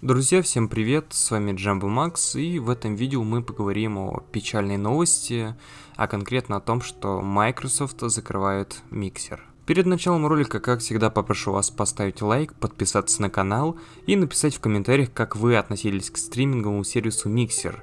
Друзья, всем привет, с вами Джамбо Макс, и в этом видео мы поговорим о печальной новости, а конкретно о том, что Microsoft закрывает Mixer. Перед началом ролика, как всегда, попрошу вас поставить лайк, подписаться на канал и написать в комментариях, как вы относились к стриминговому сервису Mixer.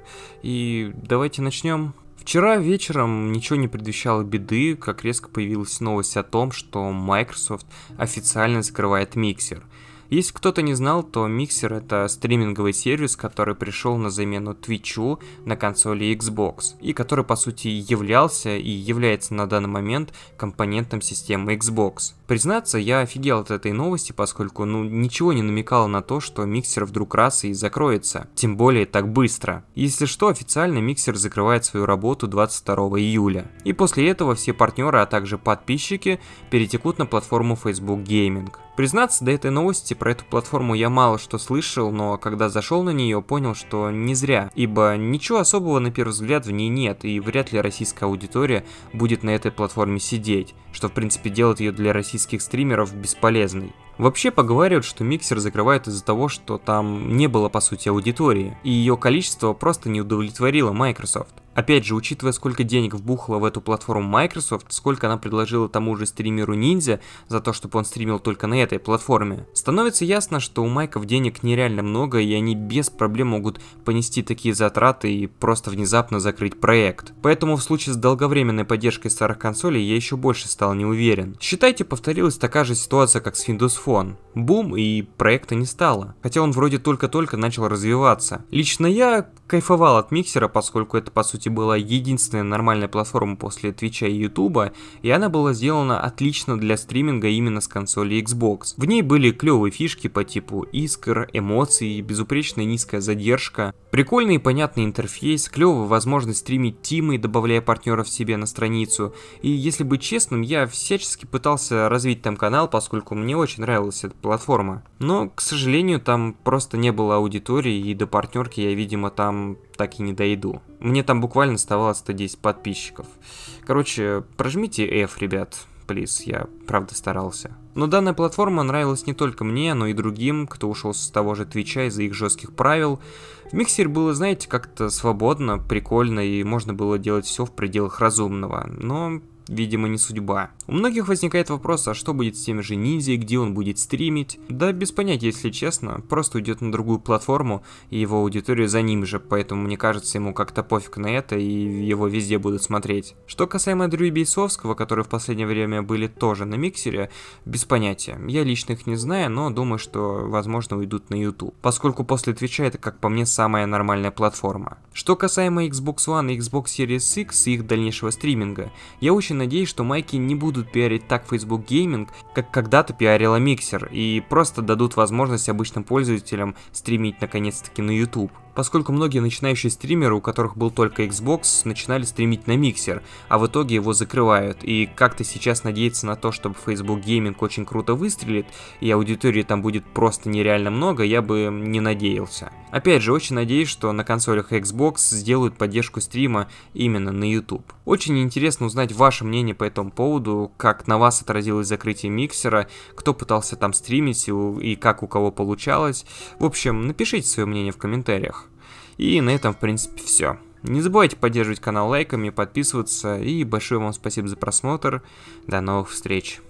И давайте начнем. Вчера вечером ничего не предвещало беды, как резко появилась новость о том, что Microsoft официально закрывает Mixer. Если кто-то не знал, то Mixer — это стриминговый сервис, который пришел на замену Twitch'у на консоли Xbox, и который по сути являлся и является на данный момент компонентом системы Xbox. Признаться, я офигел от этой новости, поскольку ничего не намекало на то, что Mixer вдруг раз и закроется, тем более так быстро. Если что, официально Mixer закрывает свою работу 22 июля, и после этого все партнеры, а также подписчики перетекут на платформу Facebook Gaming. Признаться, до этой новости про эту платформу я мало что слышал, но когда зашел на нее, понял, что не зря, ибо ничего особого на первый взгляд в ней нет, и вряд ли российская аудитория будет на этой платформе сидеть, что в принципе делает ее для российских стримеров бесполезной. Вообще поговаривают, что Mixer закрывают из-за того, что там не было по сути аудитории, и ее количество просто не удовлетворило Microsoft. Опять же, учитывая, сколько денег вбухала в эту платформу Microsoft, сколько она предложила тому же стримеру Ninja за то, чтобы он стримил только на этой платформе, становится ясно, что у Майков денег нереально много, и они без проблем могут понести такие затраты и просто внезапно закрыть проект. Поэтому в случае с долговременной поддержкой старых консолей я еще больше стал не уверен. Считайте, повторилась такая же ситуация, как с Windows Phone. Бум, и проекта не стало. Хотя он вроде только-только начал развиваться. Лично я кайфовал от Миксера, поскольку это по сути была единственная нормальная платформа после Твича и Ютуба, и она была сделана отлично для стриминга именно с консоли Xbox. В ней были клевые фишки по типу искр, эмоций, безупречная низкая задержка, прикольный и понятный интерфейс, клевая возможность стримить тимы, добавляя партнеров себе на страницу. И если быть честным, я всячески пытался развить там канал, поскольку мне очень нравилась эта платформа. Но, к сожалению, там просто не было аудитории, и до партнерки я, видимо, там так и не дойду. Мне там буквально оставалось 110 подписчиков. Короче, прожмите F, ребят, плиз, я правда старался. Но данная платформа нравилась не только мне, но и другим, кто ушел с того же Твича из-за их жестких правил. В Mixer было, знаете, как-то свободно, прикольно, и можно было делать все в пределах разумного, но видимо, не судьба. У многих возникает вопрос, а что будет с тем же Ниндзей, где он будет стримить? Да без понятия, если честно, просто уйдет на другую платформу, и его аудитория за ним же, поэтому мне кажется, ему как-то пофиг на это, и его везде будут смотреть. Что касаемо Дрю Бейсовского, которые в последнее время были тоже на Миксере, без понятия. Я лично их не знаю, но думаю, что, возможно, уйдут на YouTube, поскольку после Твича это, как по мне, самая нормальная платформа. Что касаемо Xbox One и Xbox Series X и их дальнейшего стриминга, я очень надеюсь, что майки не будут пиарить так Facebook Gaming, как когда-то пиарила Mixer, и просто дадут возможность обычным пользователям стримить наконец-таки на YouTube. Поскольку многие начинающие стримеры, у которых был только Xbox, начинали стримить на Mixer, а в итоге его закрывают. И как-то сейчас надеяться на то, чтобы Facebook Gaming очень круто выстрелит, и аудитории там будет просто нереально много, я бы не надеялся. Опять же, очень надеюсь, что на консолях Xbox сделают поддержку стрима именно на YouTube. Очень интересно узнать ваше мнение по этому поводу, как на вас отразилось закрытие Миксера, кто пытался там стримить и как у кого получалось. В общем, напишите свое мнение в комментариях. И на этом, в принципе, все. Не забывайте поддерживать канал лайками, подписываться, и большое вам спасибо за просмотр. До новых встреч!